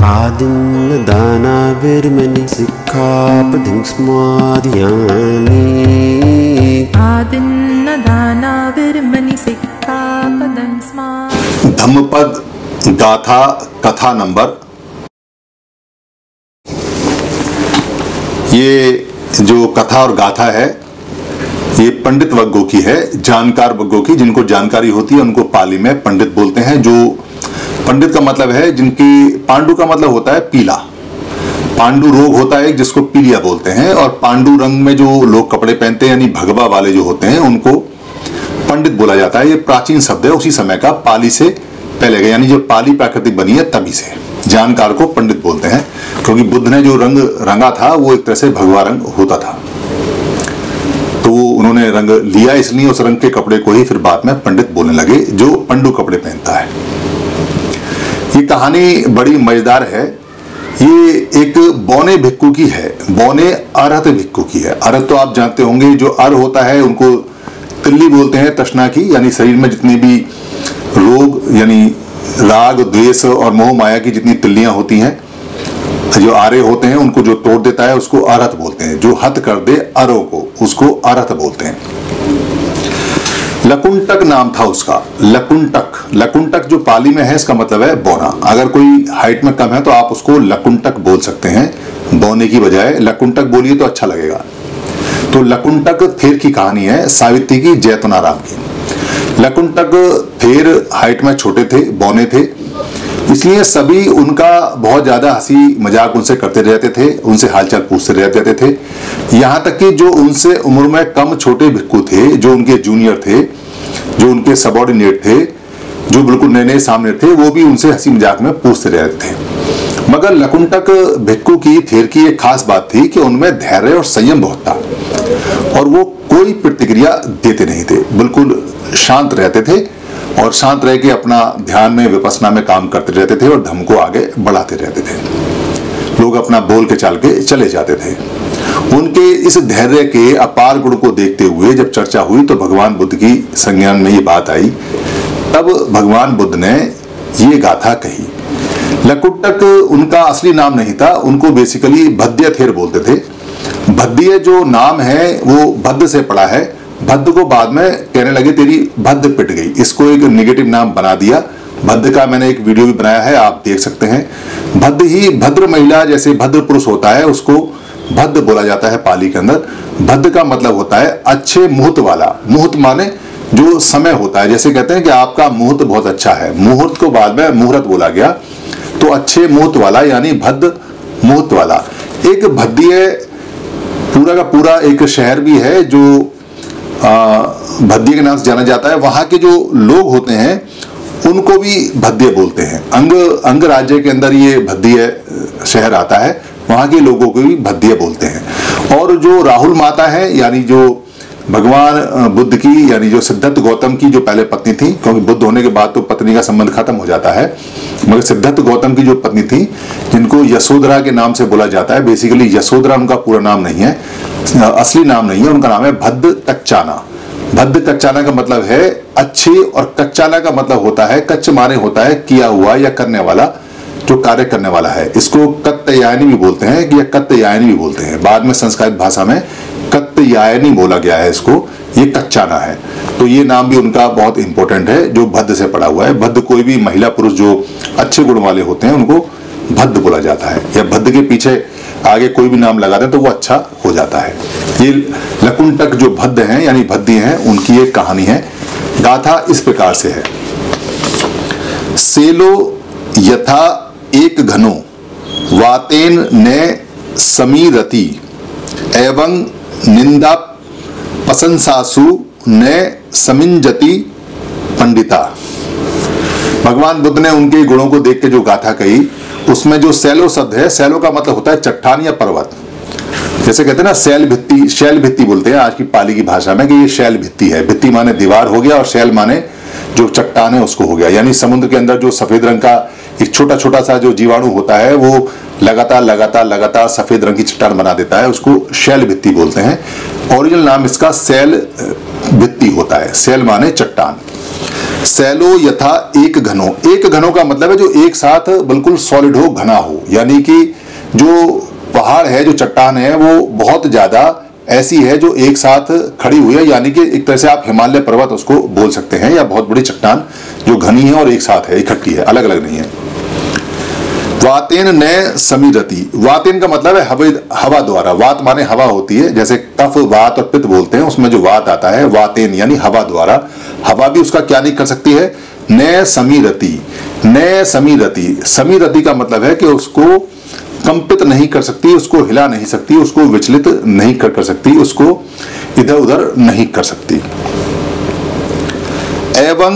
आदिन्नदानाविर्मणि सिक्खापदं स्मादयामि। आदिन्नदानाविर्मणि सिक्खापदं स्मादयामि। धम्मपद गाथा कथा नंबर। ये जो कथा और गाथा है ये पंडित वर्गों की है, जानकार वर्गों की। जिनको जानकारी होती है उनको पाली में पंडित बोलते हैं। जो पंडित का मतलब है जिनकी, पांडु का मतलब होता है पीला, पांडु रोग होता है जिसको पीलिया बोलते हैं। और पांडु रंग में जो लोग कपड़े पहनते हैं यानी भगवा वाले जो होते हैं उनको पंडित बोला जाता है। ये प्राचीन शब्द है, उसी समय का, पाली से पहले का, यानी जब पाली प्राकृतिक बनी है तभी से जानकार को पंडित बोलते हैं। क्योंकि बुद्ध ने जो रंग रंगा था वो एक तरह से भगवा रंग होता था, तो उन्होंने रंग लिया, इसलिए उस रंग के कपड़े को ही फिर बाद में पंडित बोलने लगे जो पंडु कपड़े पहनता है। ये कहानी बड़ी मजेदार है। ये एक बौने भिक्खु की है, बौने अरहत भिक्खु की है। अरहत तो आप जानते होंगे, जो अर होता है उनको तिल्ली बोलते हैं, तृष्णा की, यानी शरीर में जितनी भी रोग यानी राग द्वेष और मोह माया की जितनी तिल्लियां होती हैं, जो आरे होते हैं उनको जो तोड़ देता है उसको अरहत बोलते हैं। जो हत कर दे अरों को उसको अरहत बोलते हैं। लकुंटक नाम था उसका, लकुंटक। लकुंटक जो पाली में है इसका मतलब है बौना। अगर कोई हाइट में कम है तो आप उसको लकुंटक बोल सकते हैं, बौने की बजाय लकुंटक बोलिए तो अच्छा लगेगा। तो लकुंटक थेर की कहानी है, सावित्री की जैतवनाराम की। लकुंटक थेर हाइट में छोटे थे, बौने थे, इसलिए सभी उनका बहुत ज्यादा हंसी मजाक उनसे करते रहते थे, उनसे हालचाल पूछते रहते थे। यहाँ तक कि जो उनसे उम्र में कम छोटे भिक्खु थे, जो उनके जूनियर थे, जो उनके सबॉर्डिनेट थे, जो बिल्कुल नए नए सामने थे, वो भी उनसे हंसी मजाक में पूछते रहते थे। मगर लकुंटक भिक्खु की, थेर की एक खास बात थी कि उनमें धैर्य और संयम बहुत था और वो कोई प्रतिक्रिया देते नहीं थे, बिल्कुल शांत रहते थे और शांत रह के अपना ध्यान में, विपස්සना में काम करते रहते थे और धर्म को आगे बढ़ाते रहते थे। लोग अपना बोल के चाल के चले जाते थे। उनके इस धैर्य के अपार गुण को देखते हुए जब चर्चा हुई तो भगवान बुद्ध की संज्ञान में ये बात आई। तब भगवान बुद्ध ने ये गाथा कही। लकुंटक उनका असली नाम नहीं था, उनको बेसिकली भद्य थेर बोलते थे। भद्य जो नाम है वो भद्द से पड़ा है। भद्द को बाद में कहने लगे तेरी भद्द पिट गई, इसको एक नेगेटिव नाम बना दिया। भद्द का मैंने एक वीडियो भी बनाया है, आप देख सकते हैं। भद्द ही भद्र महिला जैसे भद्र पुरुष होता है उसको भद्द बोला जाता है पाली के अंदर। भद्द का मतलब होता है अच्छे मुहूर्त वाला। मुहूर्त माने जो समय होता है, जैसे कहते हैं कि आपका मुहूर्त बहुत अच्छा है, मुहूर्त को बाद में मुहूर्त बोला गया, तो अच्छे मुहूर्त वाला यानी भद्द मुहूर्त वाला। एक भद्य पूरा का पूरा एक शहर भी है जो भद्य के नाम से जाना जाता है। वहां के जो लोग होते हैं उनको भी भद्य बोलते हैं। अंग राज्य के अंदर ये भद्य शहर आता है, वहां के लोगों को भी भद्य बोलते हैं। और जो राहुल माता है, यानी जो भगवान बुद्ध की, यानी जो सिद्धार्थ गौतम की जो पहले पत्नी थी, क्योंकि बुद्ध होने के बाद तो पत्नी का संबंध खत्म हो जाता है, मगर सिद्धार्थ गौतम की जो पत्नी थी जिनको यशोधरा के नाम से बोला जाता है, बेसिकली यशोधरा उनका पूरा नाम नहीं है, असली नाम नहीं है, उनका नाम है भद्द कच्चाना। भद्द कच्चाना का मतलब है अच्छे, और कच्चाना का मतलब होता है, कच्च माने होता है किया हुआ या करने वाला, जो कार्य करने वाला है। इसको कत्तयायनी भी बोलते हैं या कत्तयायनी भी बोलते हैं। बाद में संस्कृत भाषा में कत्तयायनी बोला गया है इसको, ये कच्चाना है। तो ये नाम भी उनका बहुत इंपॉर्टेंट है जो भद्द से पड़ा हुआ है। भद्द कोई भी महिला पुरुष जो अच्छे गुण वाले होते हैं उनको भद्द बोला जाता है, या भद्द के पीछे आगे कोई भी नाम लगा दें तो वो अच्छा हो जाता है। ये लकुंटक जो भद्द हैं यानी भद्दी हैं, उनकी एक कहानी है। गाथा इस प्रकार से है। सेलो यथा एक घनो वातेन ने समीरति एवं निंदा प्रशंसासु ने समिंजति पंडिता। भगवान बुद्ध ने उनके गुणों को देख के जो गाथा कही, उसमें जो सैलो शब्द है, सैलो का मतलब होता है चट्टान या पर्वत। जैसे कहते हैं ना शैल भित्ति, शैल भित्ति बोलते हैं आज की पाली की भाषा में कि ये शैल भित्ति है। भित्ति माने दीवार हो गया और शैल माने जो चट्टान है उसको हो गया। यानी समुद्र के अंदर जो सफेद रंग का एक छोटा छोटा सा जो जीवाणु होता है वो लगातार सफेद रंग की चट्टान बना देता है, उसको शैल भित्ति बोलते हैं। ओरिजिनल नाम इसका शैल भित्ति होता है। शैल माने चट्टान। सैलो यथा एक घनो। एक घनो का मतलब है जो एक साथ बिल्कुल सॉलिड हो, घना हो, यानी कि जो पहाड़ है, जो चट्टान है, वो बहुत ज्यादा ऐसी है जो एक साथ खड़ी हुई है, यानी कि एक तरह से आप हिमालय पर्वत उसको बोल सकते हैं, या बहुत बड़ी चट्टान जो घनी है और एक साथ है, इकट्ठी है, अलग अलग नहीं है। वातेन न समीरति। वातेन का मतलब है हवा द्वारा। वात माने हवा होती है, जैसे कफ, वात और पित्त बोलते हैं, उसमें जो वात आता है, वातेन यानी हवा द्वारा। हवा भी उसका क्या नहीं कर सकती है, न समीरति। न समीरति, समीरति का मतलब है कि उसको कंपित नहीं कर सकती, उसको हिला नहीं सकती, उसको विचलित नहीं कर सकती, उसको इधर उधर नहीं कर सकती। एवं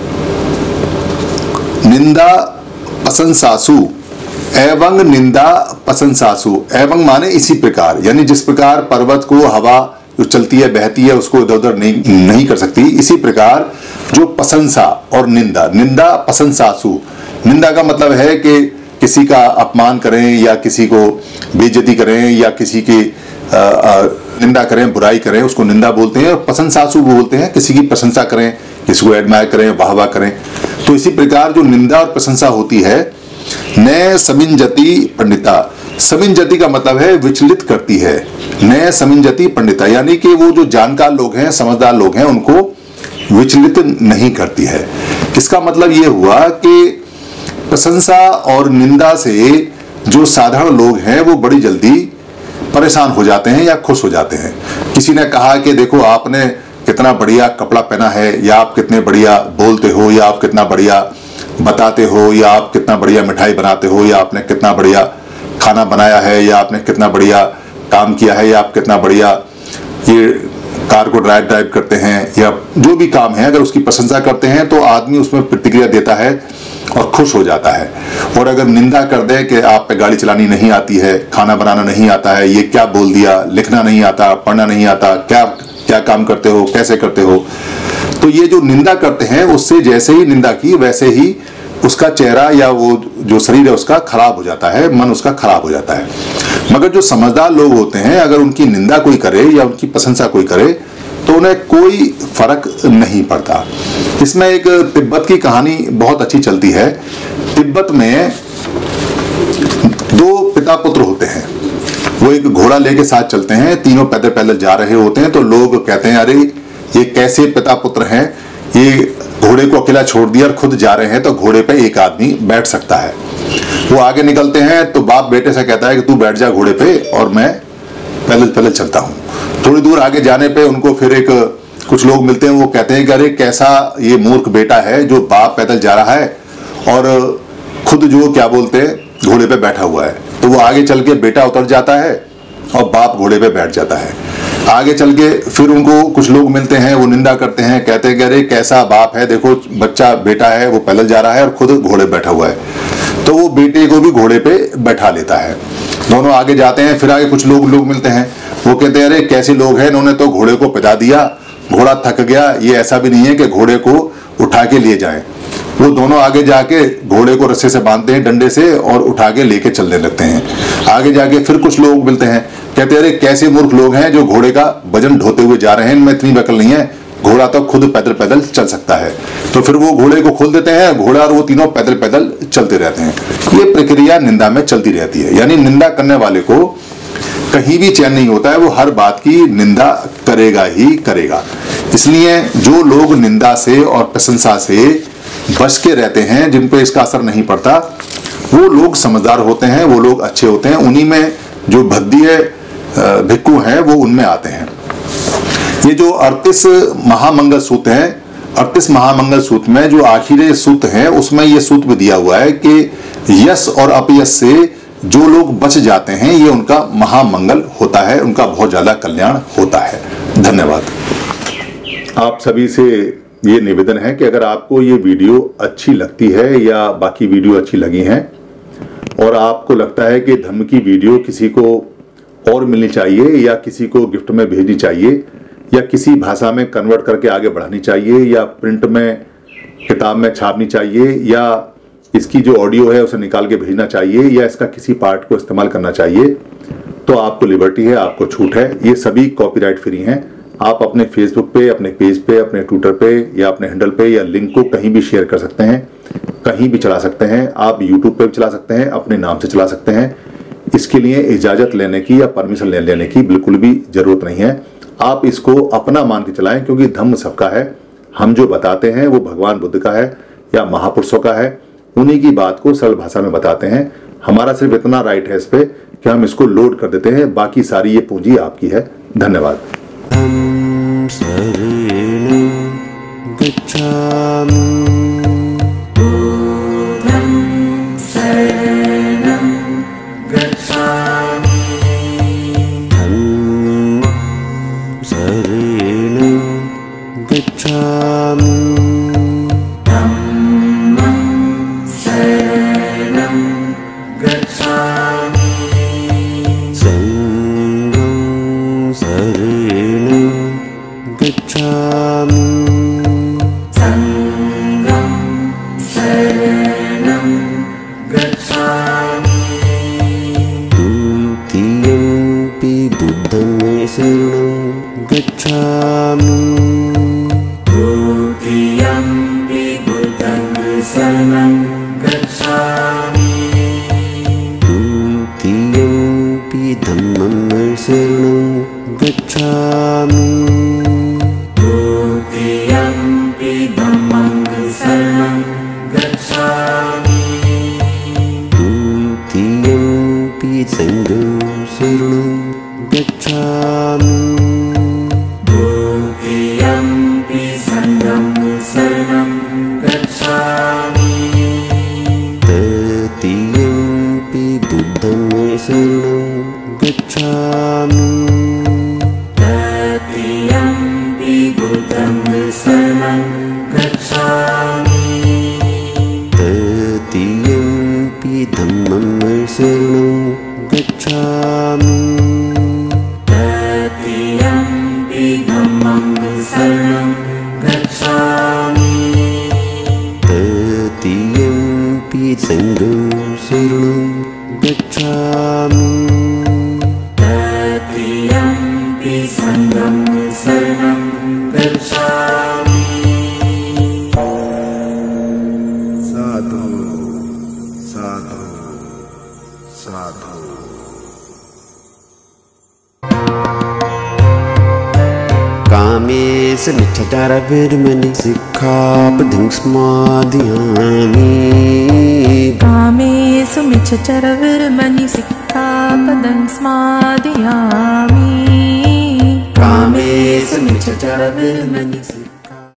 निंदा प्रशंसासु। एवं निंदा प्रशंसासु। एवं माने इसी प्रकार, यानी जिस प्रकार पर्वत को हवा जो चलती है, बहती है, उसको इधर उधर नहीं कर सकती, इसी प्रकार जो प्रशंसा और निंदा, निंदा प्रशंसासु। निंदा का मतलब है कि किसी का अपमान करें या किसी को बेइज्जती करें या किसी की निंदा करें, बुराई करें, उसको निंदा बोलते हैं। और प्रशंसासु बोलते हैं किसी की प्रशंसा करें, किसी को एडमायर करें, वाह वाह करें। तो इसी प्रकार जो निंदा और प्रशंसा होती है, न समिंजति पंडिता। समिंजति का मतलब है विचलित करती है। न समिंजति पंडिता यानी कि वो जो जानकार लोग हैं, समझदार लोग हैं, उनको विचलित नहीं करती है। इसका मतलब ये हुआ कि प्रशंसा और निंदा से जो साधारण लोग हैं वो बड़ी जल्दी परेशान हो जाते हैं या खुश हो जाते हैं। किसी ने कहा कि देखो आपने कितना बढ़िया कपड़ा पहना है, या आप कितने बढ़िया बोलते हो, या आप कितना बढ़िया बताते हो, या आप कितना बढ़िया मिठाई बनाते हो, या आपने कितना बढ़िया खाना बनाया है, या आपने कितना बढ़िया काम किया है, या आप कितना बढ़िया ये कार को ड्राइव करते हैं, या जो भी काम है, अगर उसकी प्रशंसा करते हैं तो आदमी उसमें प्रतिक्रिया देता है और खुश हो जाता है। और अगर निंदा कर दे कि आप पे गाड़ी चलानी नहीं आती है, खाना बनाना नहीं आता है, ये क्या बोल दिया, लिखना नहीं आता, पढ़ना नहीं आता, क्या क्या काम करते हो, कैसे करते हो, तो ये जो निंदा करते हैं उससे जैसे ही निंदा की वैसे ही उसका चेहरा या वो जो शरीर है उसका खराब हो जाता है, मन उसका खराब हो जाता है। मगर जो समझदार लोग होते हैं, अगर उनकी निंदा कोई करे या उनकी प्रशंसा कोई करे तो उन्हें कोई फर्क नहीं पड़ता। इसमें एक तिब्बत की कहानी बहुत अच्छी चलती है। तिब्बत में दो पिता पुत्र होते हैं, वो एक घोड़ा लेके साथ चलते हैं, तीनों पैदल पैदल जा रहे होते हैं। तो लोग कहते हैं अरे ये कैसे पिता पुत्र हैं, ये घोड़े को अकेला छोड़ दिया और खुद जा रहे हैं, तो घोड़े पे एक आदमी बैठ सकता है। वो आगे निकलते हैं तो बाप बेटे से कहता है कि तू बैठ जा घोड़े पे और मैं पैदल पैदल चलता हूँ। थोड़ी दूर आगे जाने पे उनको फिर एक कुछ लोग मिलते हैं, वो कहते हैं कि अरे कैसा ये मूर्ख बेटा है जो बाप पैदल जा रहा है और खुद जो क्या बोलते हैं घोड़े पे बैठा हुआ है। तो वो आगे चल के बेटा उतर जाता है और बाप घोड़े पे बैठ जाता है। आगे चल के फिर उनको कुछ लोग मिलते हैं, वो निंदा करते हैं, कहते हैं कि अरे कैसा बाप है, देखो बच्चा बेटा है वो पैदल जा रहा है और खुद घोड़े बैठा हुआ है। तो वो बेटे को भी घोड़े पे बैठा लेता है। दोनों आगे जाते हैं, फिर आगे कुछ लोग मिलते हैं, वो कहते हैं अरे कैसे लोग हैं, इन्होंने तो घोड़े को पिदा दिया, घोड़ा थक गया, ये ऐसा भी नहीं है कि घोड़े को उठा के लिए जाए। वो दोनों आगे जाके घोड़े को रस्से से बांधते हैं, डंडे से, और उठा के लेके चलने लगते हैं। आगे जाके फिर कुछ लोग मिलते हैं, कहते हैं अरे कैसे मूर्ख लोग हैं जो घोड़े का वजन ढोते हुए जा रहे हैं, इनमें इतनी अकल नहीं है, घोड़ा तो खुद पैदल पैदल चल सकता है। तो फिर वो घोड़े को खोल देते हैं, घोड़ा और वो तीनों पैदल पैदल चलते रहते हैं। ये प्रक्रिया निंदा में चलती रहती है, यानी निंदा करने वाले को कहीं भी चैन नहीं होता है, वो हर बात की निंदा करेगा ही करेगा। इसलिए जो लोग निंदा से और प्रशंसा से बच के रहते हैं, जिन पे इसका असर नहीं पड़ता, वो लोग समझदार होते हैं, वो लोग अच्छे होते हैं। उन्हीं में जो भद्दीय भिक्खु हैं वो उनमें आते हैं। ये जो 38 महामंगल सूत्र हैं, 38 महामंगल सूत्र में जो आखिरी सूत्र है उसमें ये सूत्र भी दिया हुआ है कि यश और अपयश से जो लोग बच जाते हैं ये उनका महामंगल होता है, उनका बहुत ज्यादा कल्याण होता है। धन्यवाद। आप सभी से ये निवेदन है कि अगर आपको ये वीडियो अच्छी लगती है या बाकी वीडियो अच्छी लगी हैं और आपको लगता है कि धर्म की वीडियो किसी को और मिलनी चाहिए या किसी को गिफ्ट में भेजनी चाहिए या किसी भाषा में कन्वर्ट करके आगे बढ़ानी चाहिए या प्रिंट में किताब में छापनी चाहिए या इसकी जो ऑडियो है उसे निकाल के भेजना चाहिए या इसका किसी पार्ट को इस्तेमाल करना चाहिए, तो आपको लिबर्टी है, आपको छूट है। ये सभी कॉपीराइट फ्री हैं, आप अपने फेसबुक पे, अपने पेज पे, अपने ट्विटर पे या अपने हैंडल पे या लिंक को कहीं भी शेयर कर सकते हैं, कहीं भी चला सकते हैं। आप यूट्यूब पे भी चला सकते हैं, अपने नाम से चला सकते हैं। इसके लिए इजाजत लेने की या परमिशन लेने की बिल्कुल भी जरूरत नहीं है। आप इसको अपना मान के चलाएं, क्योंकि धम्म सबका है। हम जो बताते हैं वो भगवान बुद्ध का है या महापुरुषों का है, उन्हीं की बात को सरल भाषा में बताते हैं। हमारा सिर्फ इतना राइट है इस पे कि हम इसको लोड कर देते हैं, बाकी सारी ये पूंजी आपकी है। धन्यवाद। शरणं गच्छामि। कामेशमिच्छाचारविर्मणि सिक्खापदं समादयामि। कामेषुमिच्छाचारविर्मणि सिक्खापदं समादयामि। कामेशमिच्छाचारविर्मणि